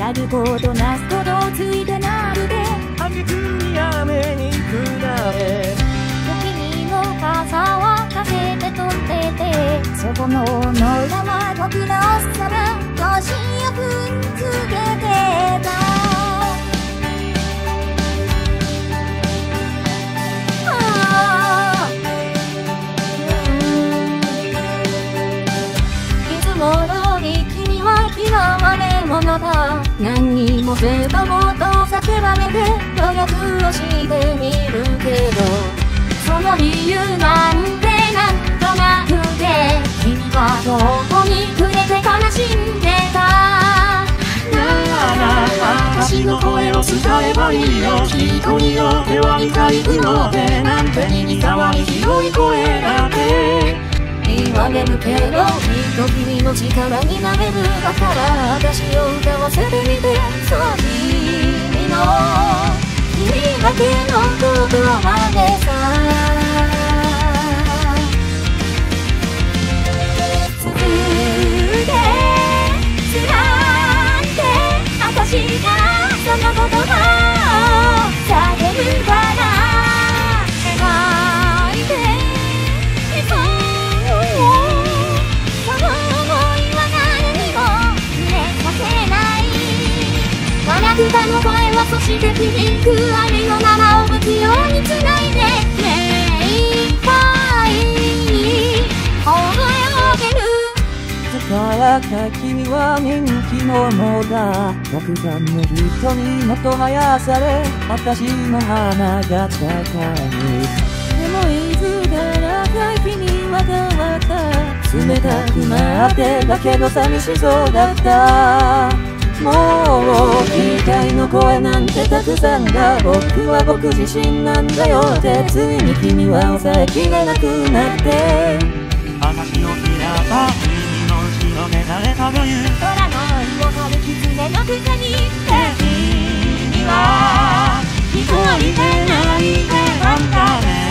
やることなすことついてなるであげくに雨に下れお気にの傘はかけて飛んでてそこの裏は僕の皿腰を踏んづけてただ何にもせたもと叫ばれて努力をしてみるけどその理由なんてなんとなくて君はどこにくれて悲しんでた私の声を伝えばいいよ人によっては理解不能でなんてに触り広い声だって言われるけどきっと君の力になれるだから私を歌わせてみてそう君の君だけの言葉でさつぶでつらって私がその言葉を叫ぶから描いて歌の声はそしてピンク愛のままを不器用につないで目いっぱいに覚えをげるさやか君は人気者だたくさんの人にもとはやされ私の花が咲かぬでもいつからか君は変わった冷たくなってだけど寂しそうだったもう期待の声なんてたくさんだ僕は僕自身なんだよってついに君は抑えきれなくなって私のひらが君の後ろで垂れたという空の色張る狐のくせに君は聞こえてないでなんだね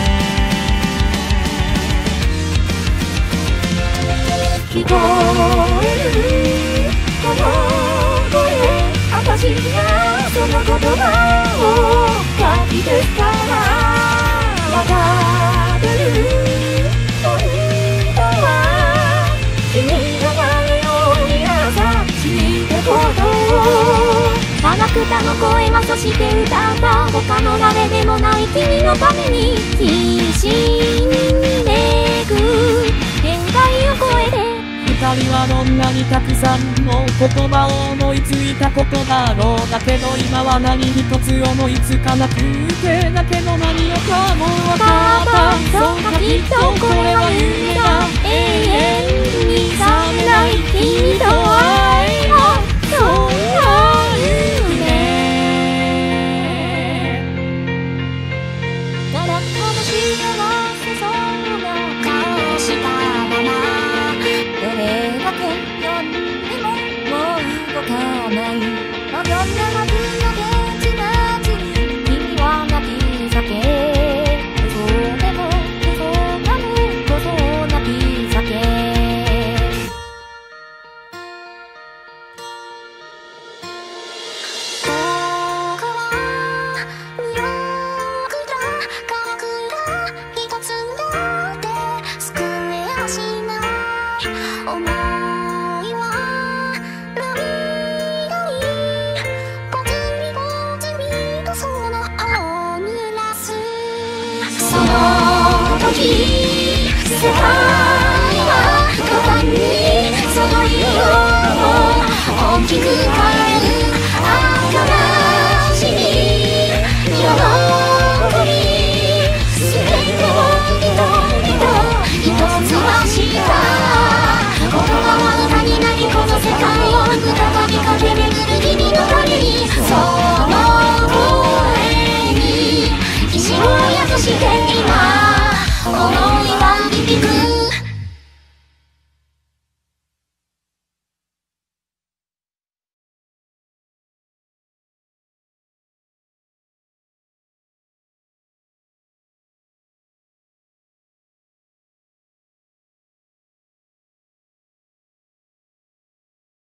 聞こえるこの私がその言葉を書き出すからわかってる本当は君が誰より優しいってことをあの歌の声はそして歌った他の誰でもない君のために必死にめく限界を超えて二人はどんなにたくさんの言葉を思いついたことだろうだけど今は何一つ思いつかなくてだけど何をかも分かったそうかきっとこれは夢だ